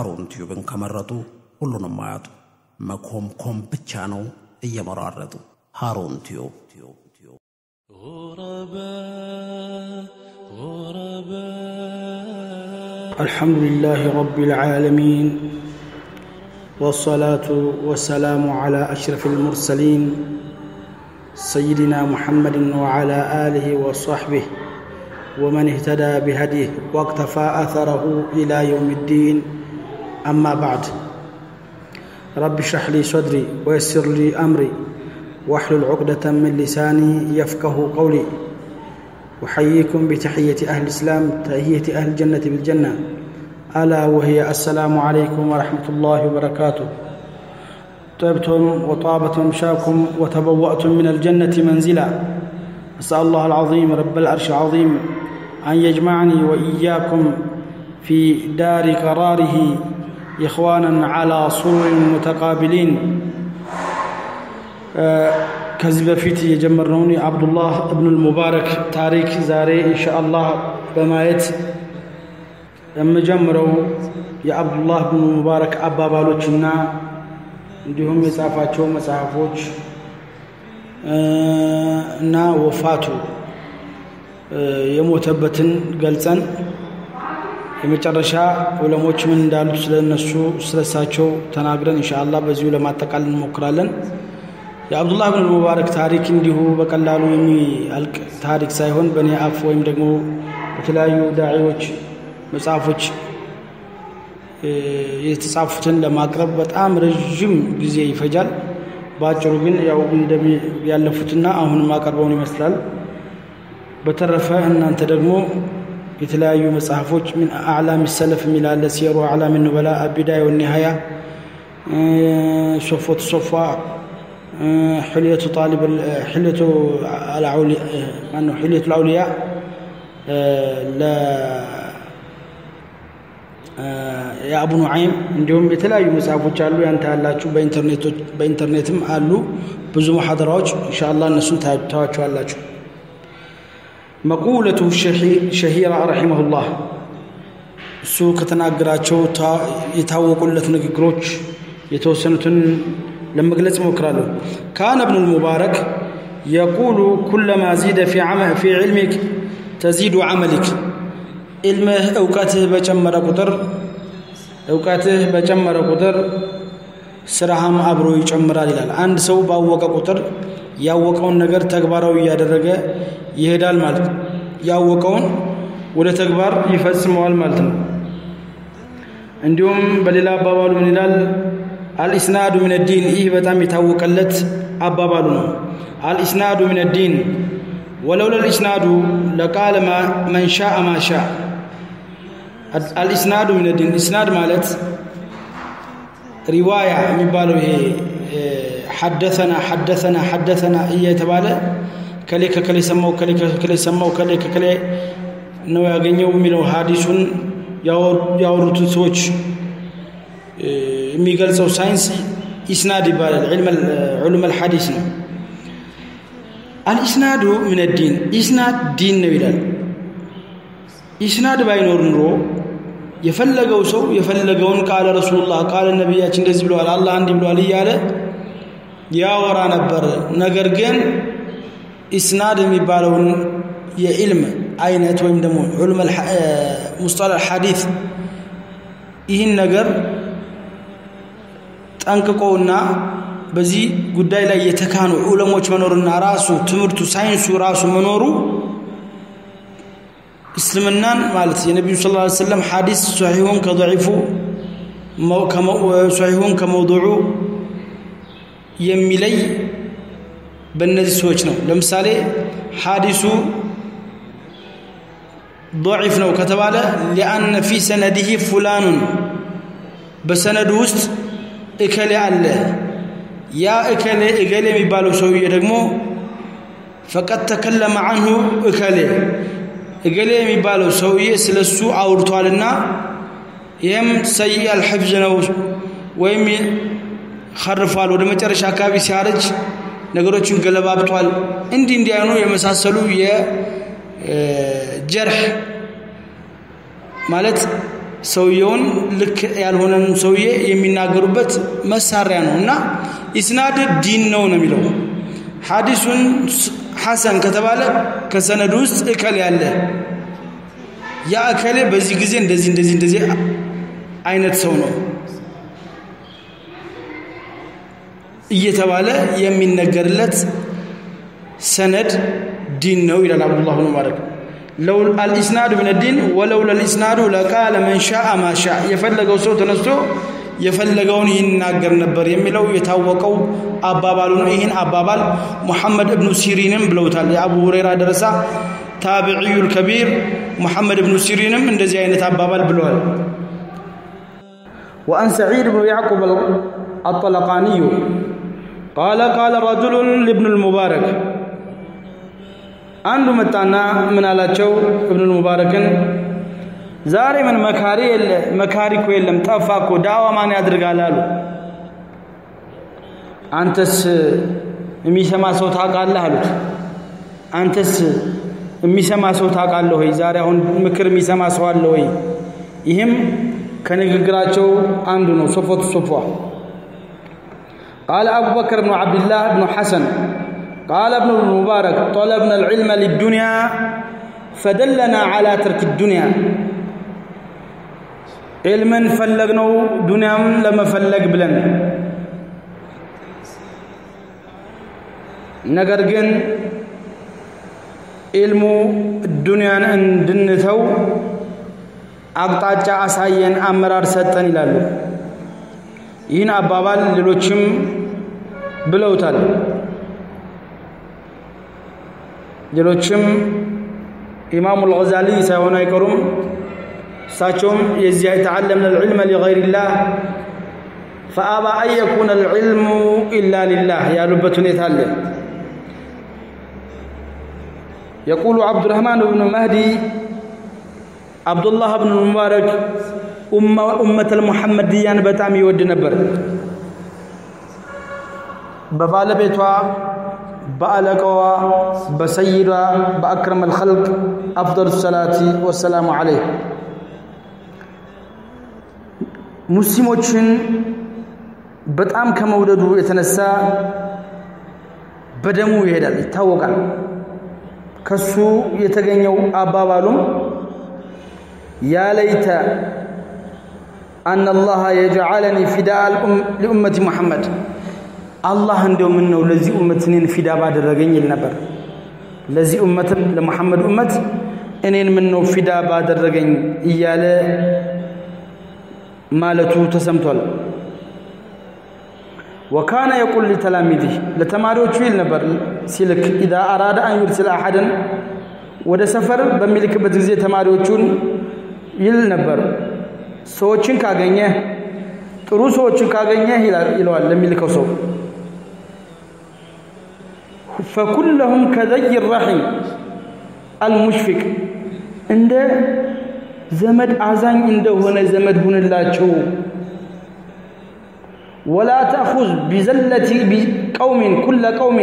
ሃሩን ቲዩብን ከመረጡ ሁሉንም ማያጡ መኮምኮም ብቻ ነው እየመራረጡ ሃሩን ቲዩብ الحمد لله رب العالمين والصلاة والسلام على أشرف المرسلين سيدنا محمد وعلى آله وصحبه ومن اهتدى بهديه واقتفى أثره إلى يوم الدين أما بعد رب اشرح لي صدري ويسر لي أمري واحلل عقدة من لساني يفقه قولي أحييكم بتحية أهل الإسلام تحية أهل الجنة بالجنة ألا وهي السلام عليكم ورحمة الله وبركاته طبتم وطابت ممشاكم وتبوأتم من الجنة منزلا أسأل الله العظيم رب العرش العظيم أن يجمعني وإياكم في دار قراره إخوانا على سرر متقابلين كذب فيتي يجمروني عبد الله ابن المبارك تاريخ زاري إن شاء الله بمايت لما جمروا يا عبد الله ابن المبارك أبا بالوچنا عندهم يصافاچو مصحفوچ نا وفاتو يموتبتن ገልጸን የመጨረሻ ዑለሞች ምን እንዳሉት ስለነሱ ስለሳቸው ተናግረን ኢንሻአላህ በዚሁ ለማጠቃለል እንሞክራለን የአብዱላህ ኢብኑ ሙባረክ ታሪክ እንዲሁ በቀላሉ የሚያልቅ ታሪክ ሳይሆን በኔ አፍ ወይም ደግሞ በተለያዩ ዳዒዎች መጽሐፎች የተጻፉትን ለማቅረብ በጣም ረጅም ጊዜ ይፈጃል ባጭሩ ግን ያው ያለፉትና አሁን ማቀርበውን ይመስላል በተረፈ እናንተ ደግሞ የተለያዩ መጽሐፎች من اعلام السلف ሚላለ ሲሩ اعلام النبلاء البدايه والنهايه صفوة الصفا حلية طالب حلية الأولياء أنه حلية الأولياء لا يا أبو نعيم عندهم يتلاقي مسافات قالوا أنت على شو بإنترنتهم قالوا بزوم محاضرات إن شاء الله الناس تواجهوا على شو مقولة شهيرة رحمه الله سوق تناقراتشو يتوقع لك نقروش يتوسنتن لما قلت مكرالو كان ابن المبارك يقول كلما زيد في علمك تزيد عملك علمه اوقاته بجمر قدر سرهم ابرو يجمرال ይላል አንድ ሰው ባወቀ ቁጥር ያወቀውን ነገር ተግባራዊ ያደረገ ይሄዳል ማለት ያወቀውን ወደ ተግባር ይፈጽመዋል ማለት ነው እንዲሁም በሌላ አባባሉ ምን ይላል الاسناد من الدين ይህ በጣም የታወቀለት አባባሉ ነው الاسناد من الدين ولولا الاسناد لقال من شاء ما شاء الاسناد من الدين اسناد ማለት روايه የሚባለው ይሄ حدثنا እየተባለ ከሌ ሰማው ነው ያገኘው የሚለው ሐዲሱን ያወሩት ሰዎች የሚገልጸው ሳይንስ ኢስናድ ይባላል علم الحديث ነው الاسناد من الدين اسناد دين ነው ይላል ኢስናድ ባይኖር ኑሮ የፈለገው ሰው የፈለገውን ቃል ረሱላህ ቃል ነብያችን እንደዚህ ብለዋል አላህ እንዲህ ብለዋል እያለ ያወራ ነበር ነገር ግን ኢስናድ የሚባለውን የዕልም አይነት ወይም ደግሞ علم مصطلح الحديث ይህን ነገር ጠንቅቆውና በዚህ ጉዳይ ላይ የተካኑ ዑለሞች መኖርና ራሱ ትምርቱ ሳይንሱ ራሱ መኖሩ እስልምናን ማለት የነብዩ ሰለላሁ ዐለይሂ ወሰለም ሐዲስ ሷሂሁን ከضعيፉ ሷሂሁን ከመውዱዑ የሚለይ በእነዚህ ሰዎች ነው ለምሳሌ ሐዲሱ ضعيف ነው ከተባለ لأن في سنده فلان በሰነዱ ውስጥ እከሌ አለ ያ እከሌ የሚባለው ሰውዬ ደግሞ فقد تكلم عنه እከሌ የሚባለው ሰውዬ ስለሱ አውርቷልና ይሄም ሰይ الحفظ ነው ወይም خرفال ወደ መጨረሻ አካባቢ ሲያረጅ ነገሮችን ገለባብጧል እንዲህ አይኑ የመሳሰሉ የጀርህ ማለት ሰውየውን ልክ ያልሆነን ሰውዬ የሚናገሩበት መሳሪያ ነውና ኢስናድ ዲን ነው የሚለው ሐዲሱን ሐሰን ከተባለ ከሰነዱ ውስጥ እከል ያለ ያ እከሌ በዚህ ጊዜ እንደዚህ አይነት ሰው ነው እየተባለ የሚነገርለት ሰነድ ዲን ነው ይላል አብዱላህ ኢብኑ ሙባረክ لو الاسناد من الدين ولولا الاسناد لقال من شاء ما شاء የፈለገው ሰው ተነስቶ የፈለገውን ይናገር ነበር የሚለው የታወቀው አባባሉ ነው ይሄን አባባል ሙሐመድ ኢብኑ ሲሪንም ብለውታል የአቡ ሁረይራ ደረሳ ታቢዒዩል ከቢር ሙሐመድ ኢብኑ ሲሪንም እንደዚህ አይነት አባባል ብለዋል وان سعيد بن يعقوب الطلقاني قال رجل لابن المبارك አንዱ መጣና ምን አላቸው ኢብኑ ሙባረክን ዛሬ ምን መካሪ እኮ የለም ጠፋኮ ዳዋ ማን ያድርጋል አሉ አንተስ የሚሰማ ሰው ታውቃለህ አሉት አንተስ የሚሰማ ሰው ታውቃለህ ወይ ዛሬ አሁን ምክር የሚሰማ ሰው አለ ወይ ይሄም ከንግግራቸው አንዱ ነው ሶፎት ሶፋ قال ابو بكر بن عبد الله بن حسن قال ابن المبارك طلبنا العلم للدنيا فدلنا على ترك الدنيا علما فلقنا دنيا لما فلق بلن ነገር ግን علم الدنيا እንድንተው አቅጣጫ አሳየን አመራር ሰጠን ይላሉ ይህን አባባል ሌሎችም ብለውታል ሌሎችም ኢማሙ አልገዛሊ ሳይሆን አይቀሩም እሳቸውም የዚህ تعلمنا العلم لغير الله فابى ان يكون العلم الا لله ያሉበት ሁኔታ አለ يقول عبد الرحمن بن مهدي عبد الله بن المبارك امه المحمديان በጣም ይወድ ነበር በባለቤቷ بألقوا بسيدا بأكرم الخلق أفضل الصلاة والسلام عليه مسلمين በጣም ከመውደዱ የተነሳ በደሙ ይሄዳል ይታወቃል ከሱ የተገኘው አባባሉም ያ ለይተ أن الله يجعلني فداء لأمة محمد الله እንደው ምን ነው ለዚህ ኡመት እኔን ፊዳ ባደረገኝ ይል ነበር ለዚህ ኡመት ለሙሐመድ ኡመት እኔን ምን ነው ፊዳ ባደረገኝ እያለ ማለቱ ተሰምቷል وكان يقول لتلاميذه ለተማሪዎቹ ይል ነበር ሲልክ اذا اراد ان يرسل احدا ወደ ሰፈር በሚልክበት ጊዜ ተማሪዎቹን ይል ነበር ሰዎችን ካገኘ ጥሩ ሰዎችን ካገኘ ይላል ለሚልከው ሰው فكلهم كذي الرحم المشفق عند زمد አዛኝ እንደሆነ ዘመድ ሁንላቸው ولا تاخذ بزلتي بقوم كل قوم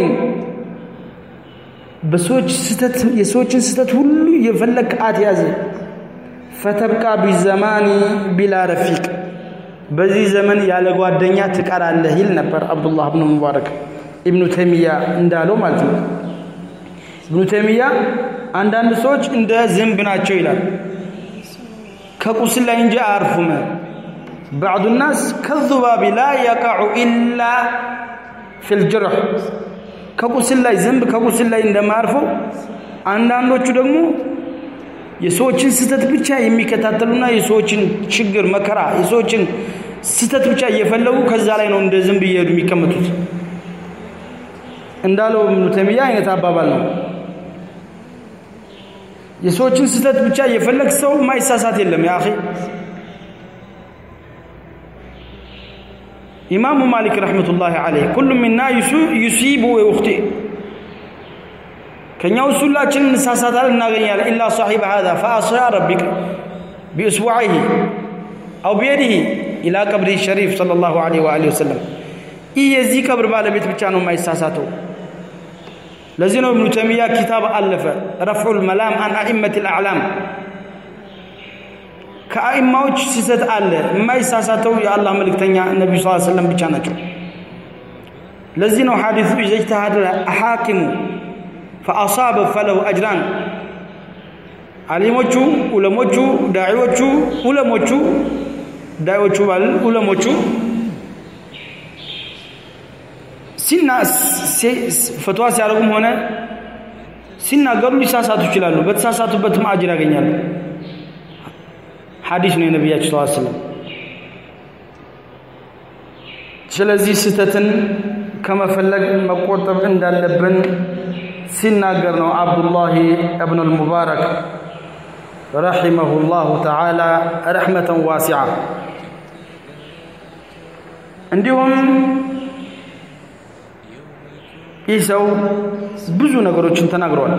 በሰዎች ስተት የሰዎችን ስተት ሁሉ የፈለክ አትያዝ فتبقى بالزمان بلا رفيق በዚህ ዘመን ያለ ጓደኛ ትቀራለህ ይል ነበር አብዱላህ ኢብኑ ሙባረክ ኢብኑ ተይሚያ እንዳለው ማለት ነው ኢብኑ ተይሚያ አንዳንድ ሰዎች እንደ ዝንብ ናቸው ይላል ከቁስል ላይ እንጂ አርፉም بعض الناس كالذباب لا يقع الا في الجرح ከቁስል ላይ ዝንብ ከቁስል ላይ እንደማርፈው አንዳንዶቹ ደግሞ የሰዎችን ስተት ብቻ የሚከታተሉና የሰዎችን ችግር መከራ የሰዎችን ስተት ብቻ እየፈለጉ ከዛ ላይ ነው እንደ ዝንብ ይሄዱ የሚቀመጡት እንዳለው ኢብኑ ተይሚያ አይነት አባባል ነው የሰዎችን ስተት ብቻ እየፈለግ ሰው ማይሳሳት የለም ያ اخي ኢማሙ ማሊክ ረህመቱላሂ ዐለይሂ كل منا يصيب ويخطئ ከኛው ሁላችን እንሳሳታል እናገኛለን ኢላ صاحب هذا فاشار ربك باصبعه او بيده الى قبر الشريف صلى الله عليه واله وسلم የዚህ ቀብር ባለቤት ብቻ ነው ማይሳሳተው ለዚህ ነው ኢብኑ ተይሚያ ኪታብ አለፈ رفع الملام عن ائمه الاعلام ከአይማዎች ሲሰጥ አለ የማይሳሳተው የአላህ መልእክተኛ ነብዩ ሰለላሁ ዐለይሂ ወሰለም ብቻ ናቸው ለዚህ ነው ሐዲሱ ይجتهد الحاكم فاصاب فله اجران አሊሞቹ ዑለሞቹ ዳዒዎቹ ዑለሞቹ ዳዒዎቹ ባል ዑለሞቹ ሲናስ ፈትዋ ሲያደርጉም ሆነ ሲናገሩ ሊሳሳቱ ይችላሉ በተሳሳቱበትም አጅር ያገኛሉ ሐዲስ ነው የነብያችን ሰለላሁ ዐለይሂ ወሰለም ስለዚህ ስተትን ከመፈለግ መቆጠብ እንዳለብን ሲናገር ነው አብዱላህ ኢብኑ አልሙባረክ رحمه الله تعالى رحمة واسعة عندهم ይሰው ብዙ ነገሮችን ተናግሯል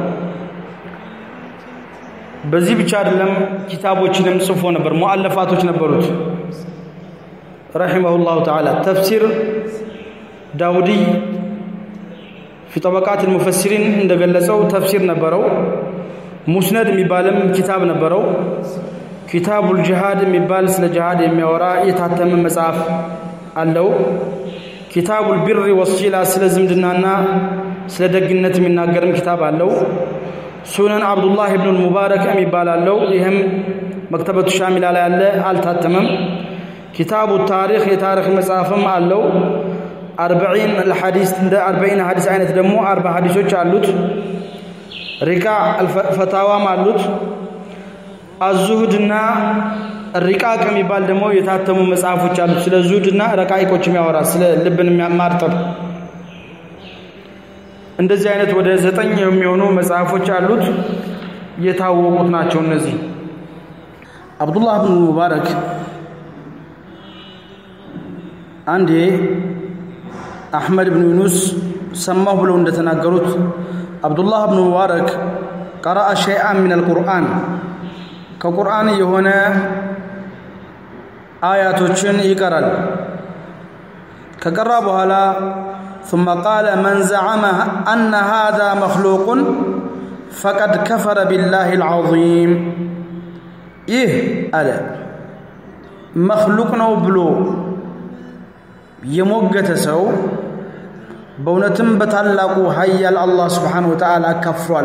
በዚህ ብቻ አይደለም ኪታቦችንም ጽፎ ነበር ሙአለፋቶች ነበሩት رحمه الله تعالى تفسير داودي في طبقات المفسرين እንደገለጸው ተፍሲር ነበረው ሙስነድ የሚባልም ኪታብ ነበረው ኪታቡል ጂሃድ የሚባል ስለ ጂሃድ የሚያወራ የታተመ መጽሐፍ አለው ኪታቡል ቢር ወስጂላ ስለ ዝምድናና ስለ ደግነት የሚናገርም ኪታብ አለው ሱነን አብዱላህ ኢብኑ ሙባረክ የሚባል አለው ይሄም መክተበቱ ሻሚላ ላይ ያለ አልታተመም ኪታቡ ታሪክ የታሪክ መጽሐፍም አለው 40 الحديث እንደ 40 ሐዲስ አይነት ደግሞ 40 ሐዲሶች አሉት ركاع الفتاوى مالوت الزهدنا الركاع كم يبال دمو يتاتمو مصحفو چالو سለ زهدنا رقائقوች የሚያወራ ስለ ልብን የሚያማርጠብ እንደዚህ አይነት ወደ 9 የሚሆኑ መጽሐፎች አሉት የታወቁት ናቸው እነዚህ አብዱላህ ኢብኑ ሙባረክ አንዴ አህመድ ኢብኑ ዩኑስ ሰማሁ ብለው እንደተናገሩት አብዱላህ ኢብኑ ሙባረክ قرأ شيئا من القرآن ከቁርአን የሆነ አያቶችን ይቀራል ከቀራ በኋላ ثم قال من زعم أن هذا مخلوق فقد كفر بالله العظيم إيه على مخلوق ነው ብሎ የሞገተ ሰው በእውነትም በታላቁ ኃያል አላህ Subhanahu Wa Ta'ala ከፍሯል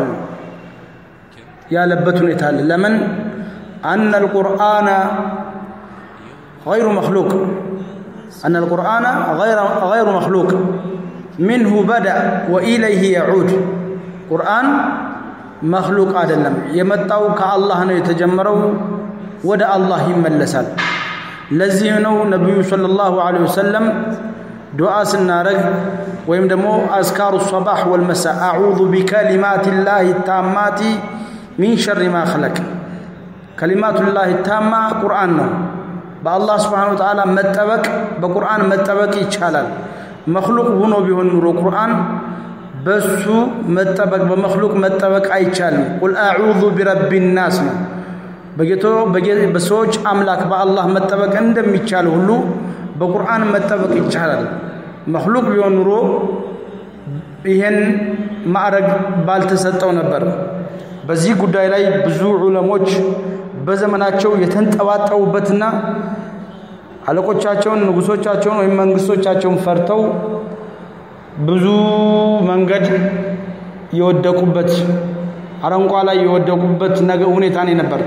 ያለበት ሁኔታ አለ ለምን أن القرآن غير مخلوق أن القرآن غير مخلوق منه بدأ وإليه يعود قرآن مخلوق አይደለም የመጣው ከአላህ ነው የተጀመረው ወደ አላህ ይመለሳል ለዚህ ነው ነብዩ ሰለላሁ ዐለይሂ ወሰለም ዱዓ ስናረግ ወይም ደግሞ አዝካሩ الصباح والمساء اعوذ بكلمات الله التامات من شر ما خلق كلمات الله التامه قرآن ነው በአላህ Subhanahu Wa Ta'ala መጠበቅ በቁርአን መጠበቅ ይቻላል مخلوق ሆኖ ቢሆን ኑሮ ቁርአን በሱ መጠበቅ በመخلوق መጠበቅ አይቻልም ቁል አዑዙ ቢረቢ الناس ነው በሰዎች አምላክ በአላህ መጠበቅ እንደሚቻል ሁሉ በቁርአን መጠበቅ ይቻላል مخلوق ቢሆን ኑሮ ይሄን ማዕረግ ባልተሰጠው ነበር በዚህ ጉዳይ ላይ ብዙ ዑለሞች በዘመናቸው የተንጠባጠቡበትና አለቆቻቸውን ንጉሶቻቸውን ወይም መንግስቶቻቸውን ፈርተው ብዙ መንገድ የወደቁበት አረንቋ ላይ የወደቁበት ነገር ሁኔታ ነበር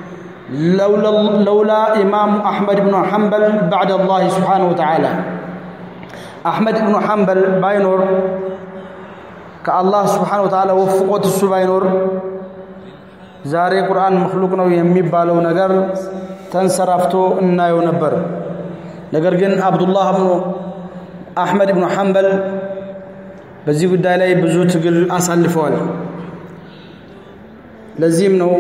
لولا امام احمد بن حنبل بعد الله سبحانه وتعالى احمد بن حنبل باينور كالله سبحانه وتعالى وفقت እሱ ባይኖር ዛሬ ቁርአን مخلوق ነው የሚባለው ነገር ተንሰራፍቶ እናየው ነበር ነገር ግን አብዱላህ ኢብኑ አህመድ ኢብኑ ሐንበል በዚህ ጉዳይ ላይ ብዙ ትግል አሳልፈዋል ለዚህም ነው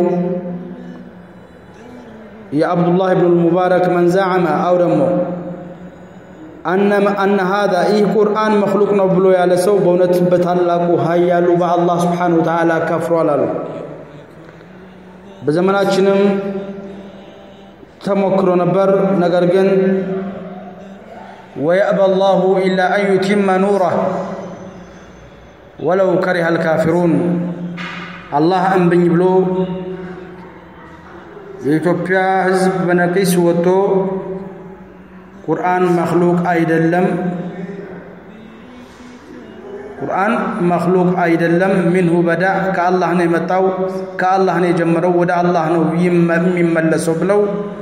የአብዱላህ ኢብኑ ሙባረክ من زعم او ደሞ ان هذا القرآن مخلوق ነው ብሎ ያለ ሰው በእውነት በታላቁ ኃያሉ በአላህ Subhanahu Wa Ta'ala ከፍሯል አሉ በዘመናችንም ተሞክሮ ነበር ነገር ግን ويأبى الله إلا أن يتم نوره ولو كره الكافرون الله أنبني بلو የኢትዮጵያ ህዝብ በነቂስ ወጥቶ ቁርአን መخلوق አይደለም ቁርአን መخلوق አይደለም منه بدا ከአላህ ነው የመጣው ከአላህ ነው የጀመረው ወደ አላህ ነው የሚመለሰው ብለው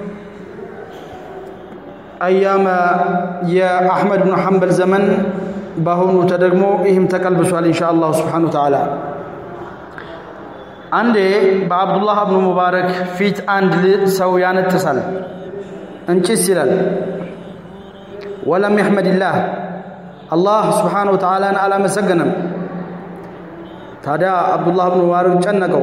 ايام يا احمد بن حنبل زمن باهونو ተደግሞ ይህም ተቀልብሷል ኢንሻአላህ Subhanahu Wa Ta'ala አንዴ በአብዱላህ ኢብኑ ሙባረክ ፊት አንድ ሰው ያነጥሳል እንጭስ ይላል ولم يحمد الله سبحانه وتعالى على مسجنم ታዲያ አብዱላህ ኢብኑ ሙባረክ ጨነቀው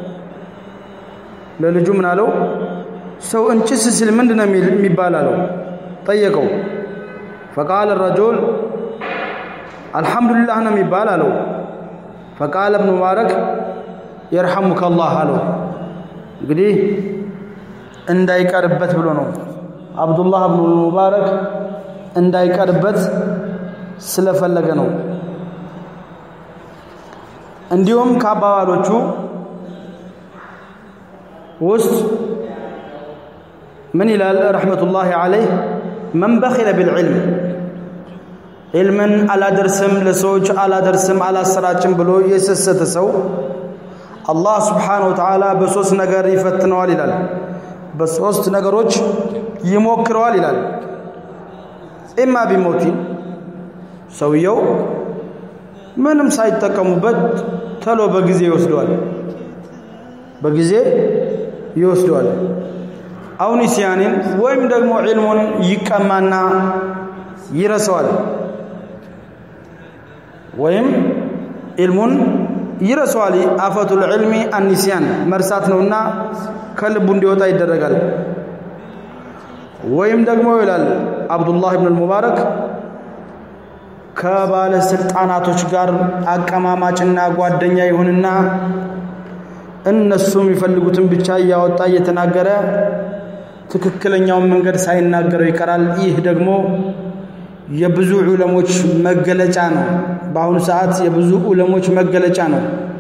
ለልጁ ምን አለው ሰው እንጭስ ሲል ምንድነው የሚባላለው ጠየቀው فقال الرجل الحمد لله ነው የሚባላለው فقال ابن مبارك يرحمك الله አለው እንግዲህ እንዳይቀርበት ብሎ ነው አብዱላህ ኢብኑ ሙባረክ እንዳይቀርበት ስለፈለገ ነው እንዲሁም ከአባባሎቹ ውስጥ من ይላል ረህመቱላሂ ዐለይሂ من بخل بالعلم علما على درسم ለሰዎች አላደርስም አላሰራጭም ብሎ የሰሰተ ሰው አላህ Subhanahu Wa Ta'ala በሶስት ነገር ይፈትነዋል ይላል በሶስት ነገሮች ይሞክረዋል ይላል ኢማ ቢሞቲ ሰውየው ምንም ሳይጠቀሙበት ተሎ በጊዜ ይወስደዋል አሁን ሲያኔን ወይም ደግሞ ዒልሙን ይቀማና ይረሳዋል ወይም ዒልሙን ይረሳዋል አፈቱል ዒልሚ አንሲያን መርሳት ነውና ከልቡ እንዲወጣ ይደረጋል ወይም ደግሞ ይላል አብዱላህ ኢብኑ ሙባረክ ከባለ ስልጣናቶች ጋር አቀማማጭና ጓደኛ ይሁንና እነሱም ይፈልጉትን ብቻ ያወጣ እየተናገረ ትክክለኛውን መንገድ ሳይናገረው ይቀራል ይህ ደግሞ የብዙ ዑለሞች መገለጫ ነው በአሁኑ ሰዓት የብዙ ዑለሞች መገለጫ ነው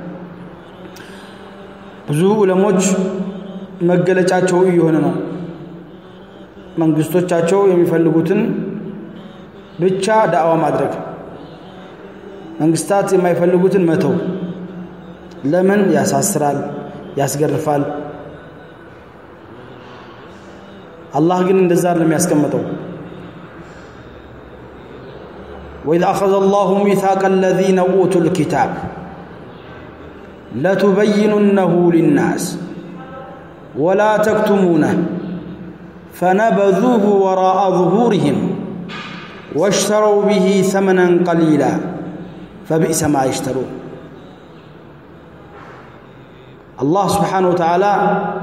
ብዙ ዑለሞች መገለጫቸው ይሆነ ነው መንግስቶቻቸው የሚፈልጉትን ብቻ ዳዕዋ ማድረግ መንግስታት የማይፈልጉትን መተው ለምን ያሳስራል ያስገርፋል አላህ ግን እንደዛ አይደለም ያስቀመጠው وإذ أخذ الله ميثاق الذين أوتوا الكتاب لتبيننه للناس ولا تكتمونه فنبذوه وراء ظهورهم واشتروا به ثمنا قليلا فبئس ما يشترون الله سبحانه وتعالى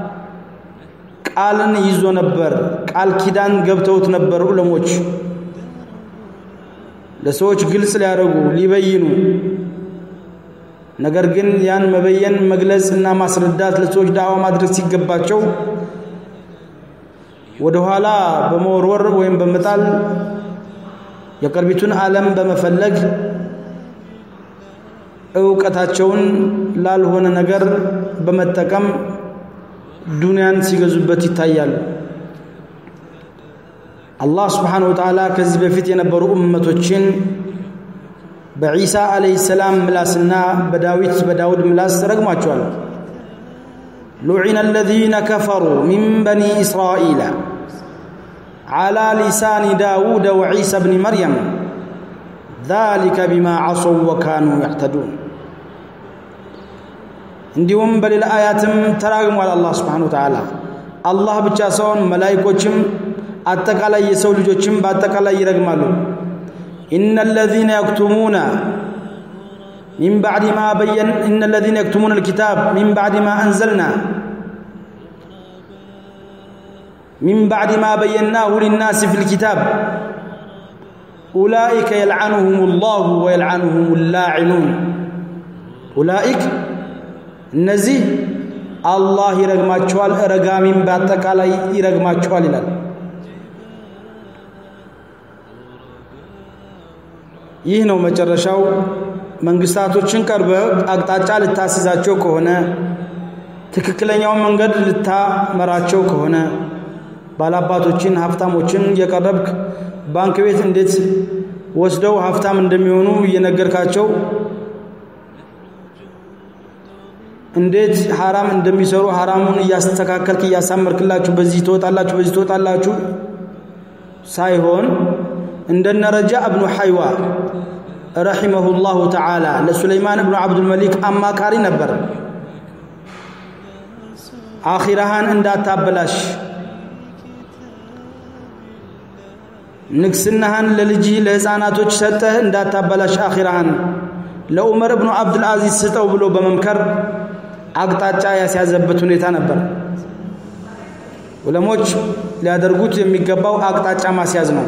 ቃልን ይዞ ነበር ቃል ኪዳን ገብተውት ነበር ዑለሞች ለሰዎች ግልጽ ሊያረጉ ሊበይኑ ነገር ግን ያን መበየን መግለጽና ማስረዳት ለሰዎች ዳዕዋ ማድረግ ሲገባቸው ወደ ኋላ በመወርወር ወይም በመጣል የቀርቢቱን ዓለም በመፈለግ ዕውቀታቸውን ላልሆነ ነገር በመጠቀም ዱንያን ሲገዙበት ይታያል አላህ Subhanahu Wa Ta'ala ከዚህ በፊት የነበሩ ኡመቶችን በኢሳ አለይሂ ሰላም ምላስና በዳውድ ምላስ ረግሟቸዋል لعن الذين كفروا من بني إسرائيل على لسان داود وعيسى بن مريم ذلك بما عصوا وكانوا يعتدون እንዲሁም በሌላ አያትም ተራግሟል አላህ Subhanahu Wa Ta'ala አላህ ብቻ ሳይሆን መላእክቶችም አጠቃላይ የሰው ልጆችም በአጠቃላይ ይረግማሉ إن الذين يكتمون من بعد ما بين إن الذين يكتمون الكتاب من بعد ما أنزلنا من بعد ما بيناه للناس في الكتاب أولئك يلعنهم الله ويلعنهم اللاعنون أولئك النزي الله يرغماچوال رغامين በአጠቃላይ ይረግማቸዋል ይላል ይህ ነው መጨረሻው መንግስታቶችን ቀርበ አቅጣጫ ልታስይዛቸው ከሆነ ትክክለኛው መንገድ ልታመራቸው ከሆነ ባላባቶችን ሀብታሞችን የቀረብክ ባንክ ቤት እንዴት ወስደው ሀብታም እንደሚሆኑ እየነገርካቸው እንዴት حرام እንደሚሰሩ حرامون እያስተካከልክ እያሳመርክላችሁ በዚህ ተወጣላችሁ ሳይሆን እንደነ ረጃ ኢብኑ ሐይዋ رحمه الله تعالى لسليمان بن عبد الملك አማካሪ ነበር አኺራህን እንዳታበላሽ ንግስናህን ለልጅ ለህፃናቶች ሰጠህ እንዳታበላሽ አኺራህን ለዑመር ኢብኑ አብዱል አዚዝ ስጠው ብሎ በመምከር አቅጣጫ ያስያዘበት ሁኔታ ነበር ዑለሞች ሊያደርጉት የሚገባው አቅጣጫ ማስያዝ ነው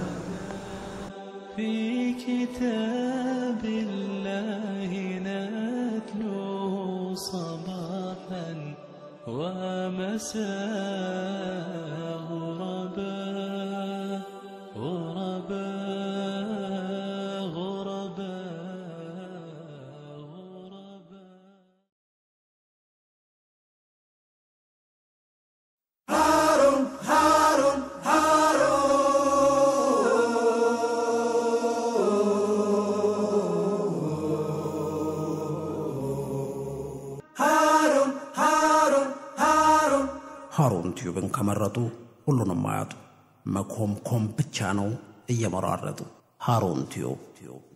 ሃሩን ቲዩብን ከመረጡ ሁሉንም ማያጡ መኮምኮም ብቻ ነው እየመራረጡ ሃሩን ቲዩብ